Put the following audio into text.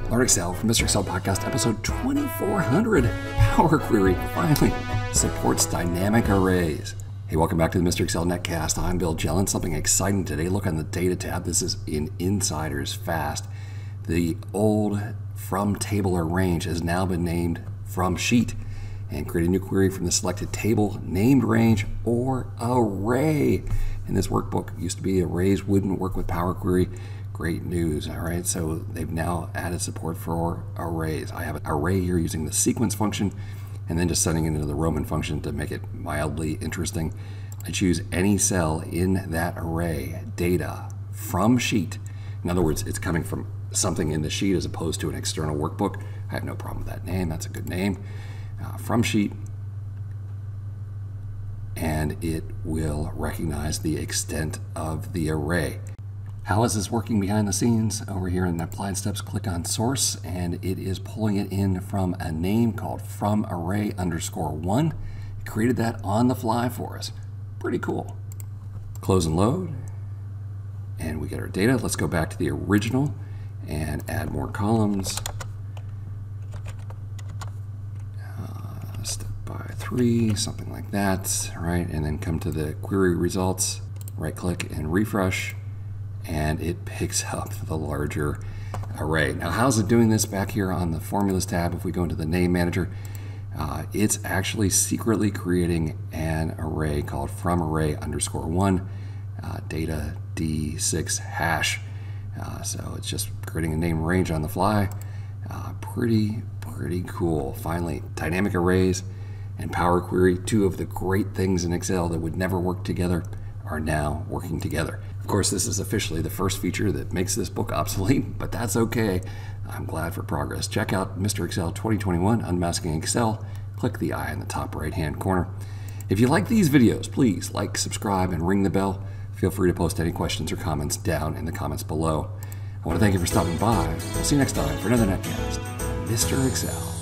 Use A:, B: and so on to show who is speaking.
A: Learn Excel from MrExcel Podcast, episode 2400. Power Query finally supports dynamic arrays. Hey, welcome back to the MrExcel Netcast. I'm Bill Jelen. Something exciting today. Look on the Data tab. This is in Insiders Fast. The old from table or range has now been named from sheet. And create a new query from the selected table, named range, or array. In this workbook, used to be arrays wouldn't work with Power Query. Great news, all right? So they've now added support for arrays. I have an array here using the sequence function and then just sending it into the Roman function to make it mildly interesting. I choose any cell in that array, data, from sheet. In other words, it's coming from something in the sheet as opposed to an external workbook. I have no problem with that name, that's a good name. From sheet, and it will recognize the extent of the array. How is this working behind the scenes? Over here in the applied steps, click on source, and it is pulling it in from a name called from array _1. It created that on the fly for us. Pretty cool. Close and load, and we get our data. Let's go back to the original and add more columns. Step by 3, something like that, right? And then come to the query results, right click and refresh, and it picks up the larger array. Now, how's it doing this back here on the formulas tab? If we go into the name manager, it's actually secretly creating an array called from array _1, data D6 hash. So it's just creating a name range on the fly. Pretty cool. Finally, dynamic arrays and Power Query, two of the great things in Excel that would never work together, are now working together. Of course, this is officially the first feature that makes this book obsolete, but that's okay. I'm glad for progress. Check out MrExcel 2021, Unmasking Excel. Click the eye in the top right-hand corner. If you like these videos, please like, subscribe, and ring the bell. Feel free to post any questions or comments down in the comments below. I want to thank you for stopping by. We'll see you next time for another Netcast. MrExcel.